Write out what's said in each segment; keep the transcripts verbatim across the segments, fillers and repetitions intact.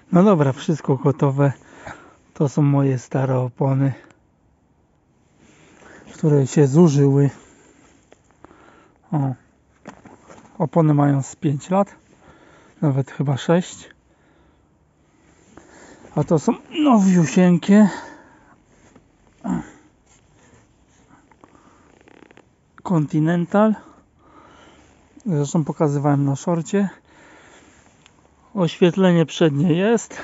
No dobra, wszystko gotowe. To są moje stare opony, które się zużyły. O. Opony mają z pięć lat, nawet chyba sześć. A to są nowiusieńkie. Continental. Zresztą pokazywałem na szorcie. Oświetlenie przednie jest.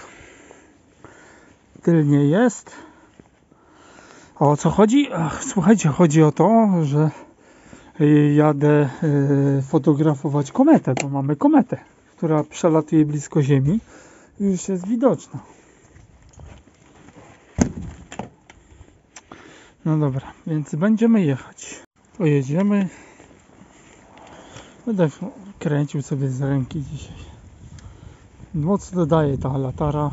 Tylnie jest. A o co chodzi? Ach, słuchajcie, chodzi o to, że jadę y, fotografować kometę, bo mamy kometę, która przelatuje blisko Ziemi i już jest widoczna. No dobra, więc będziemy jechać. Pojedziemy. Będę kręcił sobie z ręki dzisiaj. Moc dodaje ta latara.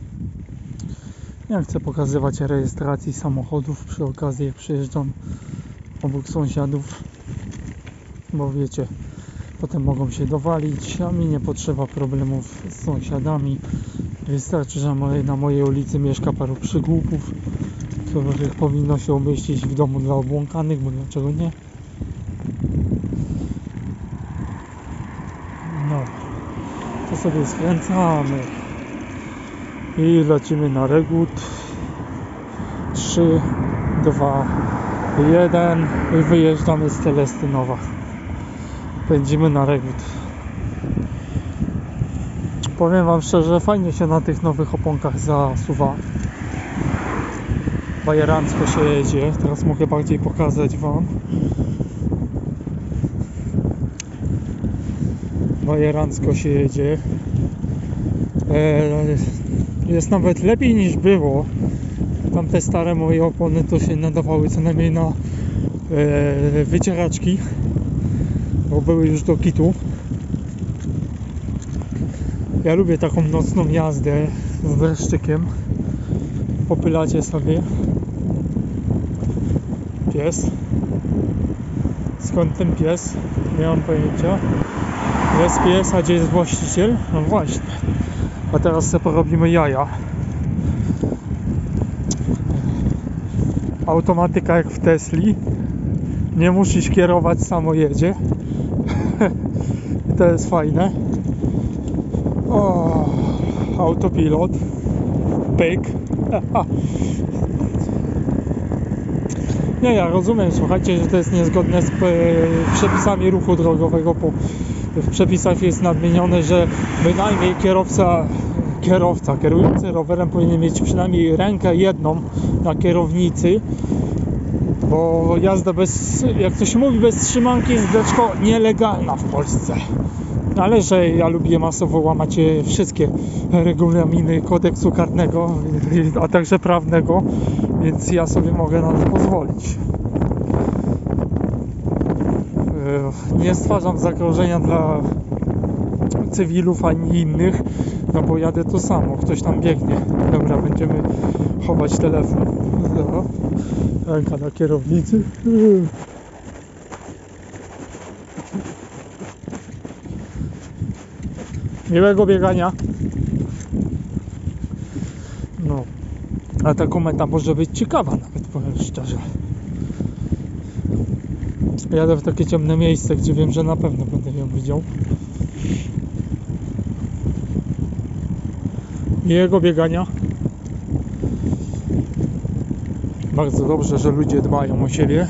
Ja chcę pokazywać rejestracji samochodów przy okazji, jak przejeżdżam obok sąsiadów, bo wiecie, potem mogą się dowalić, a mi nie potrzeba problemów z sąsiadami. Wystarczy, że na mojej ulicy mieszka paru przygłupów, których powinno się umieścić w domu dla obłąkanych, bo dlaczego nie? No, to sobie skręcamy i lecimy na Regut. Trzy, dwa, jeden i wyjeżdżamy z Celestynowa. Pędzimy na Regut. Powiem wam szczerze, fajnie się na tych nowych oponkach zasuwa. Bajerancko się jedzie. Teraz mogę bardziej pokazać wam. Bajerancko się jedzie. Eee, jest nawet lepiej niż było. Tamte stare moje opony to się nadawały co najmniej na e, wycieraczki, bo były już do kitu. Ja lubię taką nocną jazdę z dreszczykiem. Popylacie sobie. Pies. Skąd ten pies? Nie mam pojęcia. Jest pies, a gdzie jest właściciel? No właśnie. A teraz sobie porobimy jaja. Automatyka jak w Tesli. Nie musisz kierować, samo jedzie. I to jest fajne. O, autopilot. Pyk. Nie, ja rozumiem, słuchajcie, że to jest niezgodne z przepisami ruchu drogowego, bo w przepisach jest nadmienione, że bynajmniej kierowca kierowca, kierujący rowerem powinien mieć przynajmniej rękę jedną na kierownicy, bo jazda bez, jak to się mówi, bez trzymanki jest beczko nielegalna w Polsce. Ale że ja lubię masowo łamać wszystkie regulaminy kodeksu karnego, a także prawnego, więc ja sobie mogę na to pozwolić. Nie stwarzam zagrożenia dla cywilów ani innych, no bo jadę to samo, ktoś tam biegnie. Dobra, będziemy chować telefon. Dobra. Ręka na kierownicy. Miłego biegania. No, a ta kometa może być ciekawa nawet, powiem szczerze. Jadę w takie ciemne miejsce, gdzie wiem, że na pewno będę ją widział. Miłego biegania. Bardzo dobrze, że ludzie dbają o siebie.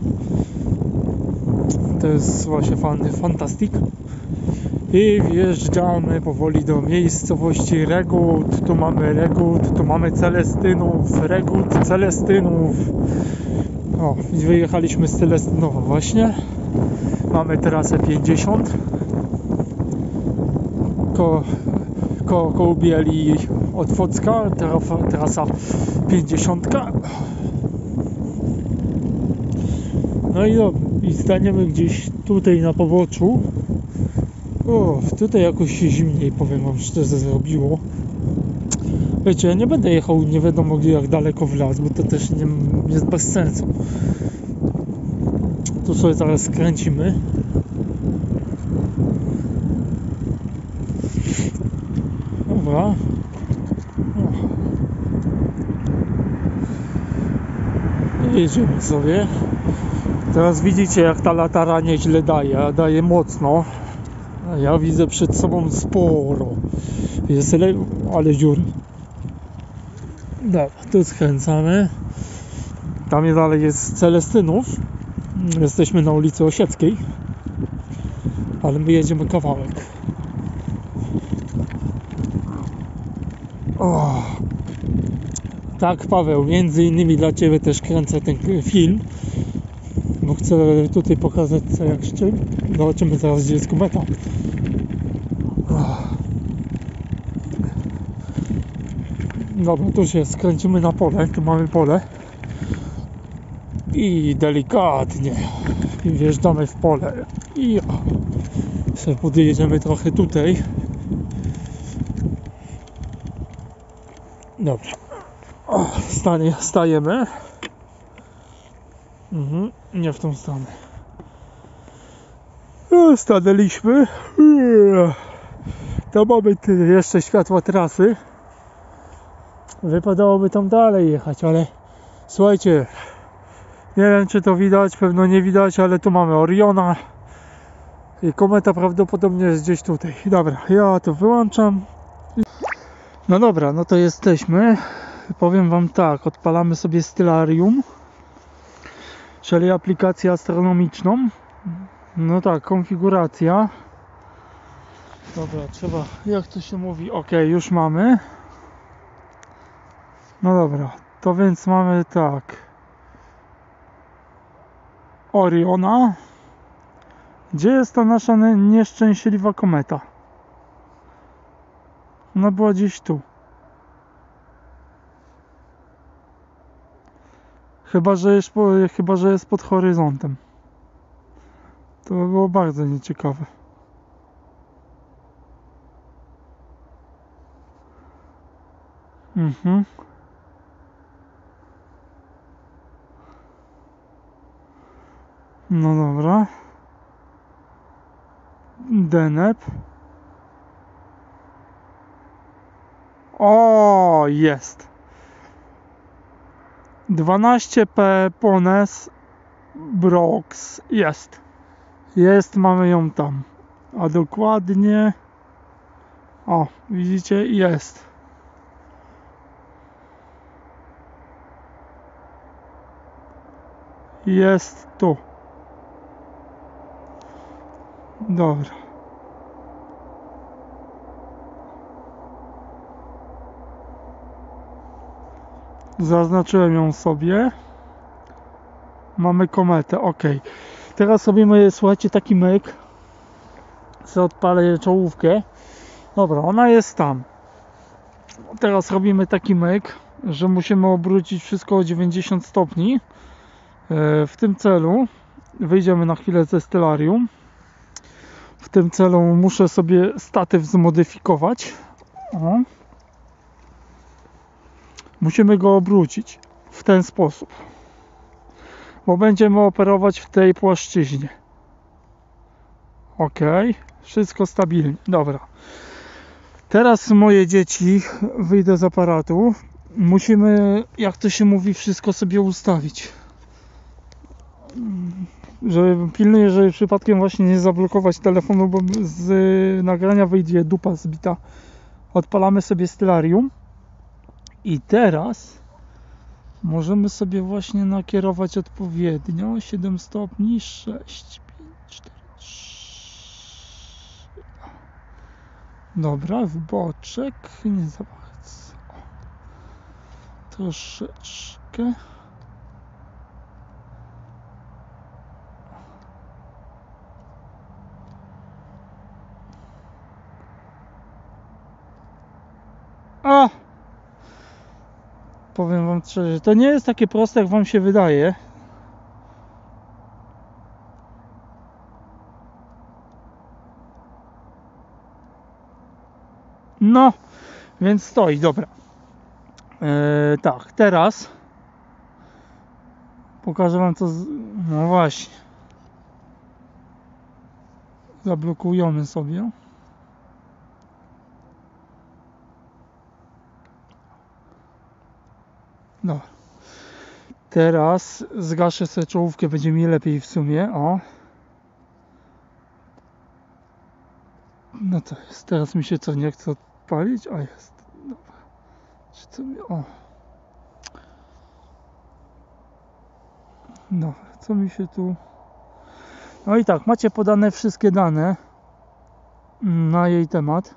To jest właśnie fajny fantastik. I wjeżdżamy powoli do miejscowości Regut. Tu mamy Regut, tu mamy Celestynów, Regut, Celestynów. O, wyjechaliśmy z Celestynowa właśnie. Mamy trasę pięćdziesiąt. Ko, ko, koło Bieli od Wocka, trasa pięćdziesiąt. No i, no, i staniemy gdzieś tutaj na poboczu. O, tutaj jakoś się zimniej, powiem wam szczerze, zrobiło. Wiecie, ja nie będę jechał nie wiadomo gdzie, jak daleko w las, bo to też nie, jest bez sensu. Tu sobie zaraz skręcimy. Dobra. Jedziemy sobie. Teraz widzicie, jak ta latara nieźle daje, daje mocno. A ja widzę przed sobą sporo. Jest ale dziury. Dobra, tu skręcamy. Tam dalej jest Celestynów. Jesteśmy na ulicy Osieckiej. Ale my jedziemy kawałek. O. Tak, Paweł, między innymi dla Ciebie też kręcę ten film, bo chcę tutaj pokazać co jak z czym. Zobaczymy zaraz, gdzie jest kometa. Dobra, tu się skręcimy na pole, tu mamy pole i delikatnie wjeżdżamy w pole i sobie podjedziemy trochę tutaj. Dobra, o, stanie, stajemy. Mhm, nie w tą stronę. O, stanęliśmy. To mamy jeszcze światła trasy. Wypadałoby tam dalej jechać, ale słuchajcie, nie wiem czy to widać, pewno nie widać, ale tu mamy Oriona i kometa prawdopodobnie jest gdzieś tutaj. Dobra, ja to wyłączam. No dobra, no to jesteśmy. Powiem wam tak, odpalamy sobie Stellarium, czyli aplikację astronomiczną. No tak, konfiguracja. Dobra, trzeba, jak to się mówi, ok, już mamy. No dobra, to więc mamy tak. Oriona. Gdzie jest ta nasza nieszczęśliwa kometa? Ona była gdzieś tu. Chyba, że jest, chyba, że jest pod horyzontem. To by było bardzo nieciekawe. Mhm. No dobra. Deneb. O, jest. dwanaście P Pones Brox. Jest. Jest, mamy ją tam. A dokładnie... O, widzicie? Jest. Jest tu. Dobra. Zaznaczyłem ją sobie. Mamy kometę, ok. Teraz robimy, słuchajcie, taki myk. Co odpalę czołówkę. Dobra, ona jest tam. Teraz robimy taki myk, że musimy obrócić wszystko o dziewięćdziesiąt stopni. W tym celu wyjdziemy na chwilę ze Stellarium. W tym celu muszę sobie statyw zmodyfikować. O. Musimy go obrócić w ten sposób, bo będziemy operować w tej płaszczyźnie. Ok, wszystko stabilnie. Dobra. Teraz moje dzieci, wyjdę z aparatu. Musimy, jak to się mówi, wszystko sobie ustawić. Żeby pilnuję, żeby przypadkiem właśnie nie zablokować telefonu, bo z nagrania wyjdzie dupa zbita. Odpalamy sobie Stellarium. I teraz możemy sobie właśnie nakierować odpowiednio siedem stopni, sześć, pięć, cztery, trzy. Dobra, w boczek, nie za bardzo. Troszeczkę. A! Powiem wam szczerze, to nie jest takie proste, jak wam się wydaje. No, więc stoi, dobra. Eee, tak, teraz pokażę wam co z... No właśnie. Zablokujemy sobie. No. Teraz zgaszę sobie czołówkę, będzie mi lepiej w sumie. O. No to jest. Teraz mi się co nie chce odpalić? A jest. Dobra. Czy co mi... O. No, co mi się tu... No i tak, macie podane wszystkie dane na jej temat.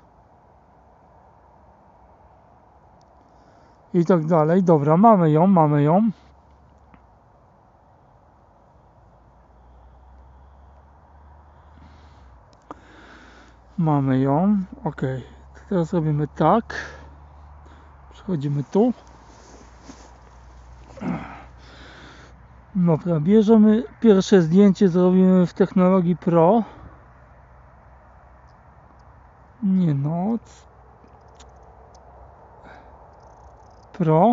I tak dalej. Dobra, mamy ją, mamy ją. Mamy ją. Ok. Teraz robimy tak. Przechodzimy tu. Dobra, bierzemy pierwsze zdjęcie, zrobimy w technologii Pro. Nie noc. Pro.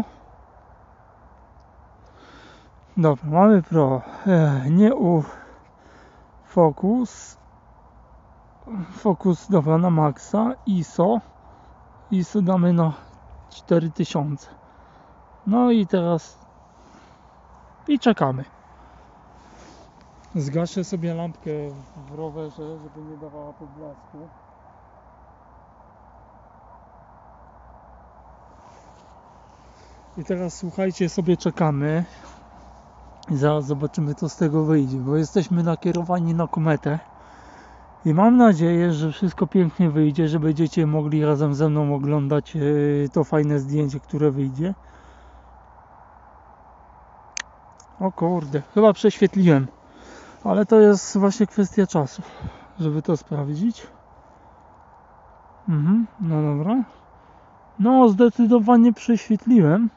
Dobra, mamy Pro. Ech, nie u Focus. Focus, dobra, na maksa. I S O. I S O damy na cztery tysiące. No i teraz i czekamy. Zgaszę sobie lampkę w rowerze, żeby nie dawała poblasku. I teraz słuchajcie, sobie czekamy. I zaraz zobaczymy, co z tego wyjdzie, bo jesteśmy nakierowani na kometę. I mam nadzieję, że wszystko pięknie wyjdzie, że będziecie mogli razem ze mną oglądać to fajne zdjęcie, które wyjdzie. O kurde, chyba prześwietliłem. Ale to jest właśnie kwestia czasu, żeby to sprawdzić. Mhm, no dobra. No, zdecydowanie prześwietliłem.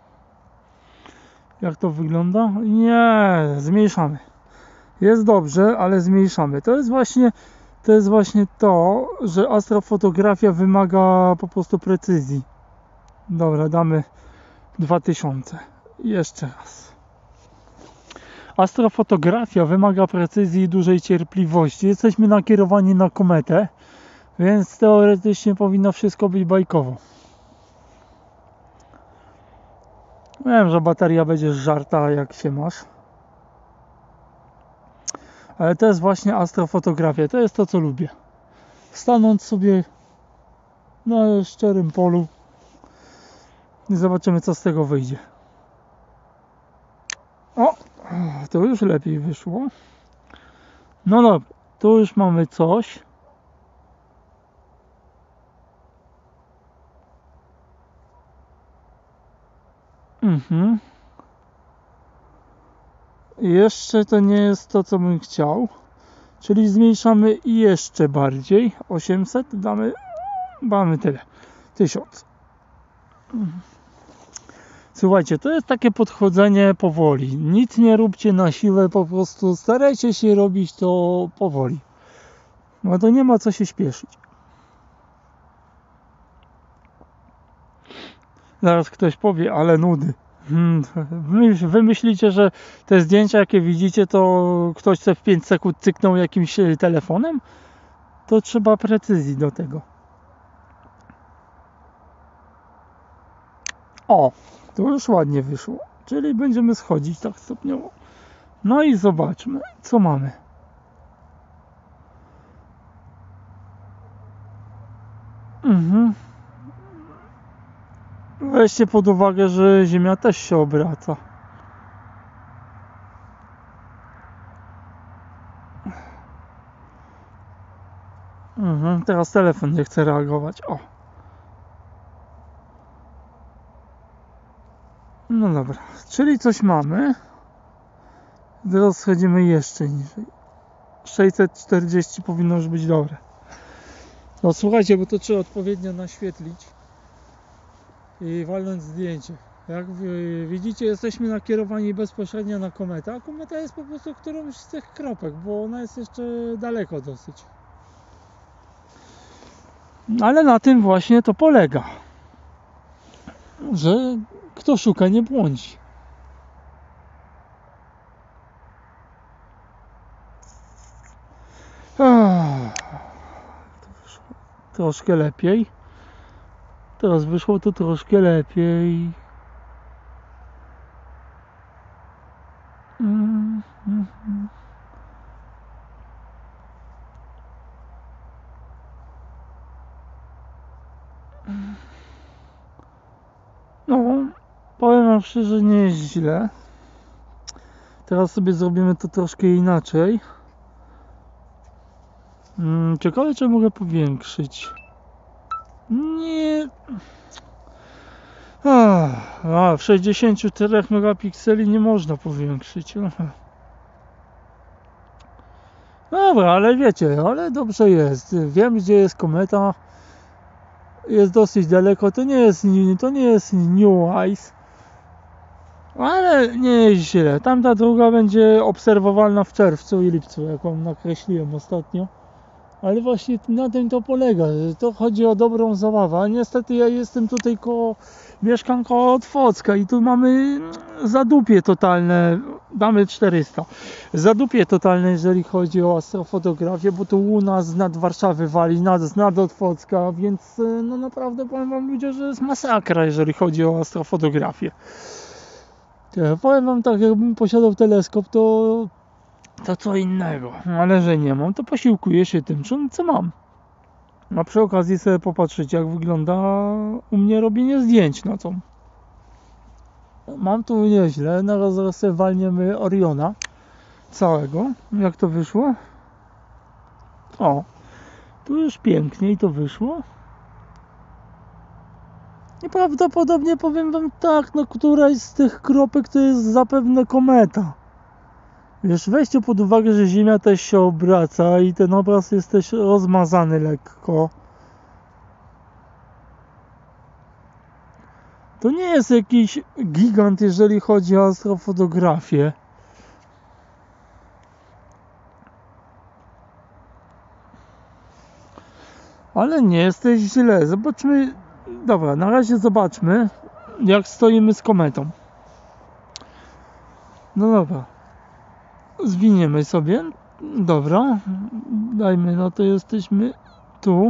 Jak to wygląda? Nie, zmniejszamy. Jest dobrze, ale zmniejszamy. To jest właśnie to, jest właśnie to, że astrofotografia wymaga po prostu precyzji. Dobra, damy dwa tysiące. Jeszcze raz. Astrofotografia wymaga precyzji i dużej cierpliwości. Jesteśmy nakierowani na kometę, więc teoretycznie powinno wszystko być bajkowo. Wiem, że bateria będzie żarta, jak się masz. Ale to jest właśnie astrofotografia. To jest to, co lubię. Stanąć sobie na szczerym polu i zobaczymy, co z tego wyjdzie. O! To już lepiej wyszło. No dobra, tu już mamy coś. Mhm. Jeszcze to nie jest to, co bym chciał. Czyli zmniejszamy jeszcze bardziej. osiemset damy, mamy tyle. tysiąc. Słuchajcie, to jest takie podchodzenie powoli. Nic nie róbcie na siłę, po prostu starajcie się robić to powoli. No to nie ma co się śpieszyć. Zaraz ktoś powie, ale nudy. Hmm, wy myślicie, że te zdjęcia, jakie widzicie, to ktoś chce w pięć sekund cyknął jakimś telefonem? To trzeba precyzji do tego. O, to już ładnie wyszło. Czyli będziemy schodzić tak stopniowo. No i zobaczmy, co mamy. Mhm. Weźcie pod uwagę, że Ziemia też się obraca. Mhm. Teraz telefon nie chce reagować. O. No dobra, czyli coś mamy. Teraz schodzimy jeszcze niżej. sześćset czterdzieści powinno już być dobre. No słuchajcie, bo to trzeba odpowiednio naświetlić i walnąć zdjęcie. Jak widzicie, jesteśmy nakierowani bezpośrednio na kometę, a kometa jest po prostu którąś z tych kropek, bo ona jest jeszcze daleko dosyć. Ale na tym właśnie to polega, że kto szuka, nie błądzi. Troszkę lepiej. Teraz wyszło to troszkę lepiej. wam szczerze, nie jest źle. Teraz sobie zrobimy to troszkę inaczej. Hmm, ciekawe, czy mogę powiększyć. Nie. A, a w sześćdziesięciu czterech megapikseli nie można powiększyć. Aha. Dobra, ale wiecie, ale dobrze jest. Wiem, gdzie jest kometa. Jest dosyć daleko. To nie jest, to nie jest New Eyes. Ale nie jest źle. Tamta druga będzie obserwowalna w czerwcu i lipcu, jaką nakreśliłem ostatnio. Ale właśnie na tym to polega. To chodzi o dobrą zabawę. A niestety ja jestem tutaj koło, mieszkam koło Otwocka i tu mamy zadupie totalne. Mamy czterysta. Zadupie totalne, jeżeli chodzi o astrofotografię, bo tu u nas nad Warszawy wali, nad, nad Otwocka, więc no naprawdę powiem wam, ludzie, że jest masakra, jeżeli chodzi o astrofotografię. Ja powiem wam tak, jakbym posiadał teleskop, to to co innego, ale że nie mam, to posiłkuję się tym, co mam. A przy okazji sobie popatrzeć, jak wygląda u mnie robienie zdjęć nocą. Mam tu nieźle, zaraz, zaraz sobie walniemy Oriona całego. Jak to wyszło? O, tu już piękniej to wyszło. I prawdopodobnie powiem wam tak, no któraś z tych kropek to jest zapewne kometa. Wiesz, weźcie pod uwagę, że Ziemia też się obraca i ten obraz jest też rozmazany lekko. To nie jest jakiś gigant, jeżeli chodzi o astrofotografię. Ale nie jesteś źle. Zobaczmy. Dobra, na razie zobaczmy, jak stoimy z kometą. No dobra. Zwiniemy sobie. Dobra. Dajmy, no to jesteśmy tu.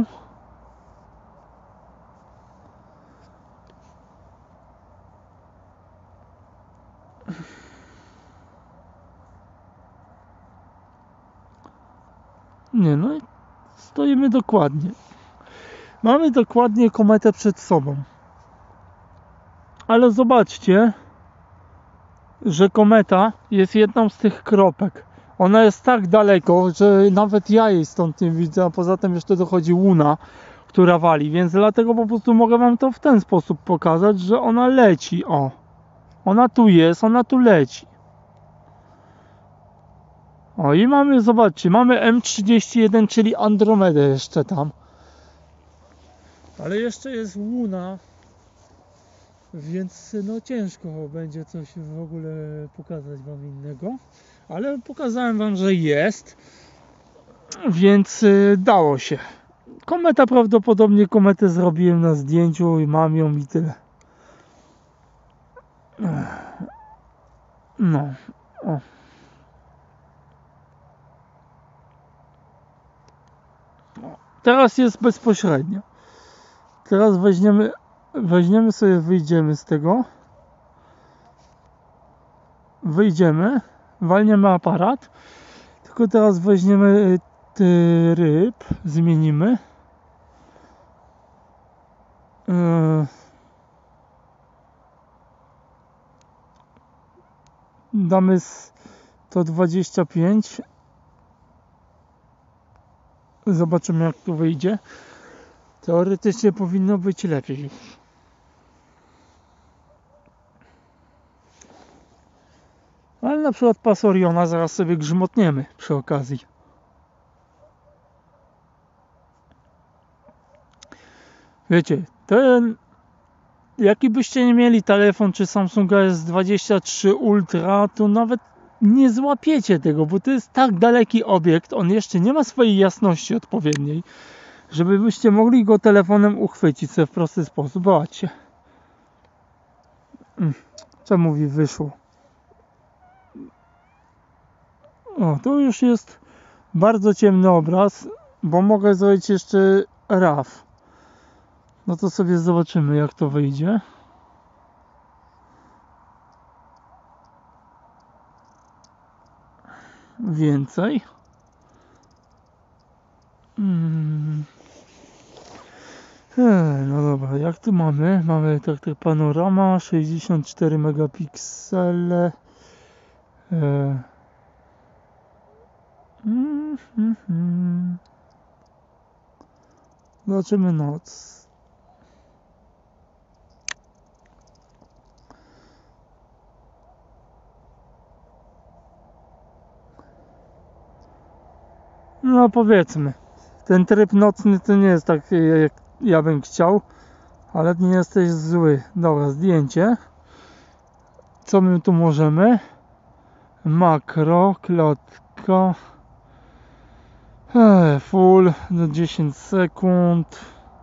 Nie, no i stoimy dokładnie. Mamy dokładnie kometę przed sobą. Ale zobaczcie, że kometa jest jedną z tych kropek. Ona jest tak daleko, że nawet ja jej stąd nie widzę, a poza tym jeszcze dochodzi łuna, która wali, więc dlatego po prostu mogę wam to w ten sposób pokazać, że ona leci, o. Ona tu jest, ona tu leci. O i mamy, zobaczcie, mamy M trzydzieści jeden, czyli Andromedę jeszcze tam. Ale jeszcze jest łuna, więc no ciężko będzie coś w ogóle pokazać wam innego. Ale pokazałem wam, że jest, więc y, dało się. Kometa prawdopodobnie, kometę zrobiłem na zdjęciu i mam ją i tyle. No, o. Teraz jest bezpośrednio. Teraz weźmiemy, weźmiemy sobie, wyjdziemy z tego. Wyjdziemy, walniemy aparat. Tylko teraz weźmiemy tryb, zmienimy. Yy. Damy sto dwadzieścia pięć. Zobaczymy, jak tu wyjdzie. Teoretycznie powinno być lepiej. Ale na przykład pas Oriona zaraz sobie grzmotniemy przy okazji. Wiecie, ten, jaki byście nie mieli telefon czy Samsunga S dwadzieścia trzy Ultra, to nawet nie złapiecie tego, bo to jest tak daleki obiekt, on jeszcze nie ma swojej jasności odpowiedniej, żeby byście mogli go telefonem uchwycić sobie w prosty sposób. Zobaczcie. Co mówi, wyszło. O, tu już jest bardzo ciemny obraz, bo mogę zrobić jeszcze R A W. No to sobie zobaczymy, jak to wyjdzie. Więcej. Hmm. Eee, no dobra, jak tu mamy? Mamy tak, tak panorama, sześćdziesiąt cztery megapiksele. Eee. Mm, mm, mm. Zobaczymy noc. No powiedzmy, ten tryb nocny to nie jest tak jak ja bym chciał, ale nie jesteś zły. Dobra, zdjęcie. Co my tu możemy? Makro, klatka. Eee, full do dziesięć sekund.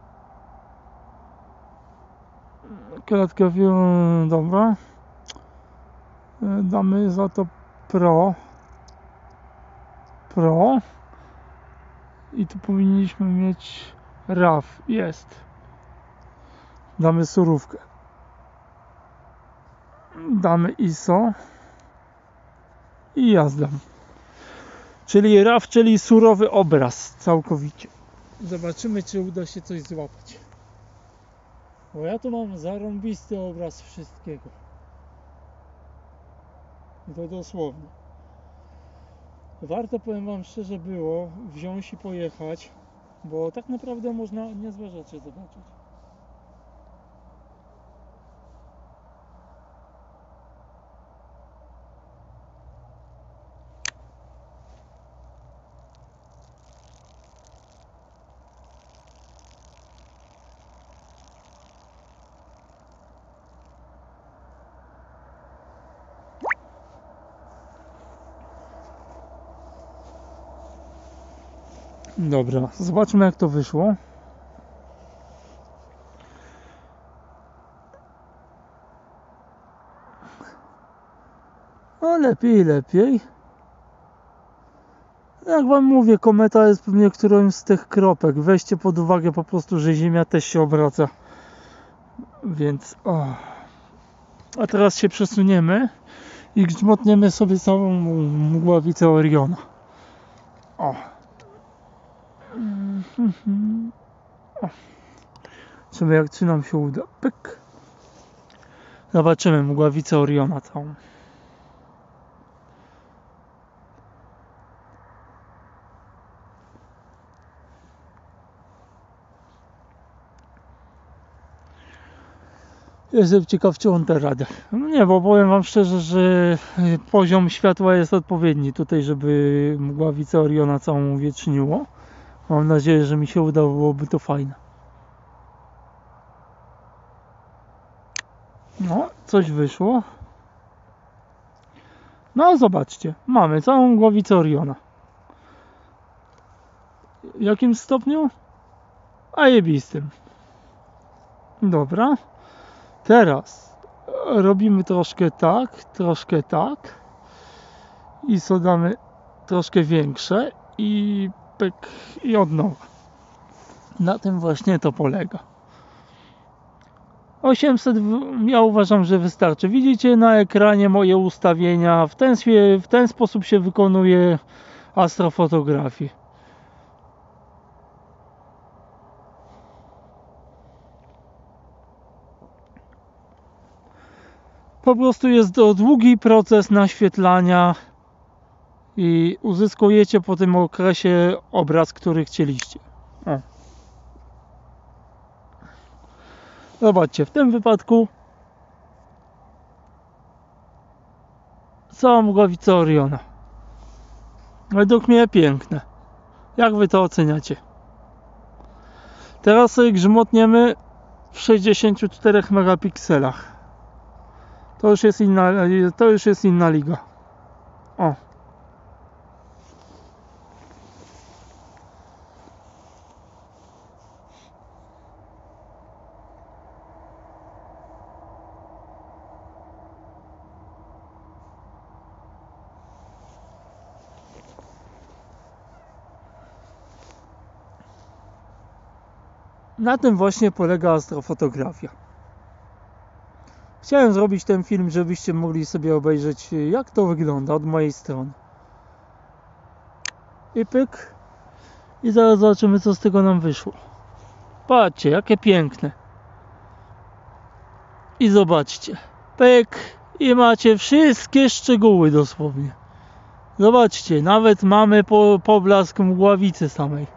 Klatka, dobra. Eee, damy za to Pro. Pro. I tu powinniśmy mieć R A W. Jest. Damy surówkę. Damy I S O. I jazda. Czyli R A W, czyli surowy obraz całkowicie. Zobaczymy, czy uda się coś złapać. Bo ja tu mam zarąbisty obraz wszystkiego. I to dosłownie. Warto, powiem wam szczerze, było wziąć i pojechać, bo tak naprawdę można niezłe rzeczy zobaczyć. Dobra, zobaczmy, jak to wyszło. No lepiej, lepiej. Jak wam mówię, kometa jest pewnie którąś z tych kropek. Weźcie pod uwagę po prostu, że Ziemia też się obraca. Więc o. A teraz się przesuniemy i grzmotniemy sobie całą mgławicę Oriona. O. O. Zobaczymy, jak czy nam się uda. Pyk. Zobaczymy mgławicę Oriona całą. Jestem ciekaw, czy on da radę. No nie, bo powiem wam szczerze, że poziom światła jest odpowiedni tutaj, żeby mgławicę Oriona całą uwieczniło. Mam nadzieję, że mi się udało, byłoby to fajne. No, coś wyszło. No, zobaczcie, mamy całą mgławicę Oriona. W jakim stopniu? A jebistym. Dobra. Teraz robimy troszkę tak, troszkę tak. I so damy troszkę większe i pyk, i od nowa. Na tym właśnie to polega. osiemset ja uważam, że wystarczy. Widzicie na ekranie moje ustawienia. W ten, w ten sposób się wykonuje astrofotografię. Po prostu jest to długi proces naświetlania i uzyskujecie po tym okresie obraz, który chcieliście. O. Zobaczcie, w tym wypadku cała mgławica Oriona. Według mnie piękne. Jak wy to oceniacie? Teraz sobie grzmotniemy w sześćdziesięciu czterech megapikselach. To już jest inna, to już jest inna liga. O. Na tym właśnie polega astrofotografia. Chciałem zrobić ten film, żebyście mogli sobie obejrzeć, jak to wygląda od mojej strony. I pyk. I zaraz zobaczymy, co z tego nam wyszło. Patrzcie, jakie piękne. I zobaczcie. Pyk. I macie wszystkie szczegóły dosłownie. Zobaczcie, nawet mamy po, poblask mgławicy samej.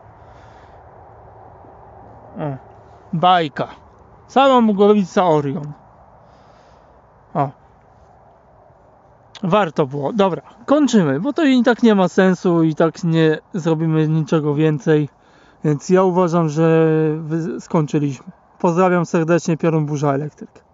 O, bajka. Sama mgławica Orion. O. Warto było. Dobra, kończymy, bo to i tak nie ma sensu i tak nie zrobimy niczego więcej. Więc ja uważam, że skończyliśmy. Pozdrawiam serdecznie, Piorun Burza Elektryk.